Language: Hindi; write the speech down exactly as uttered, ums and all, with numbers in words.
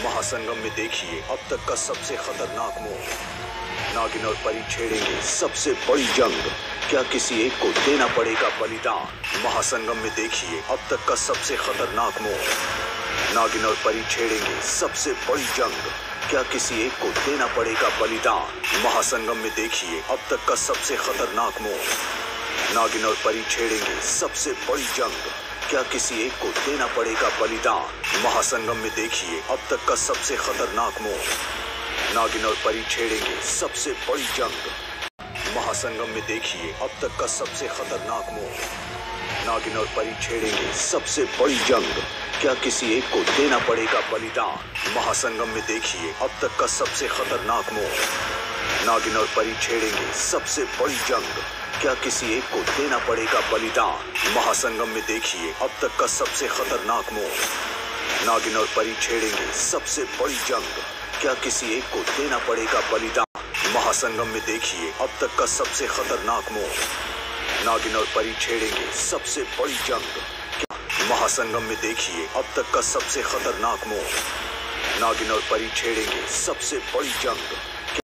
महासंगम में देखिए अब तक का सबसे खतरनाक मोड़। नागिन और परी छेड़ेंगे सबसे बड़ी जंग, क्या किसी एक को देना पड़ेगा बलिदान। महासंगम में देखिए अब तक का सबसे खतरनाक मोड़। नागिन और परी छेड़ेंगे सबसे बड़ी जंग, क्या किसी एक को देना पड़ेगा बलिदान। महासंगम में देखिए अब तक का सबसे खतरनाक मोड़। नागिन और परी छेड़ेंगे सबसे बड़ी जंग, क्या किसी एक को देना पड़ेगा बलिदान। महासंगम में देखिए अब तक का सबसे खतरनाक मोड़। नागिन और परी छेड़ेंगे सबसे बड़ी जंग। महासंगम में देखिए अब तक का सबसे खतरनाक मोड़। नागिन और परी छेड़ेंगे सबसे बड़ी जंग, क्या किसी एक को देना पड़ेगा बलिदान। महासंगम में देखिए अब तक का सबसे खतरनाक मोड़। नागिन और परी छेड़ेंगे सबसे बड़ी जंग, क्या किसी एक को देना पड़ेगा बलिदान। महासंगम में देखिए अब तक का सबसे खतरनाक मोड़। नागिन और परी छेड़ेंगे सबसे बड़ी जंग, क्या किसी एक को देना पड़ेगा बलिदान। महासंगम में देखिए अब तक का सबसे खतरनाक मोड़। नागिन और परी छेड़ेंगे सबसे बड़ी जंग। महासंगम में देखिए अब तक का सबसे खतरनाक मोड़। नागिन और परी छेड़ेंगे सबसे बड़ी जंग।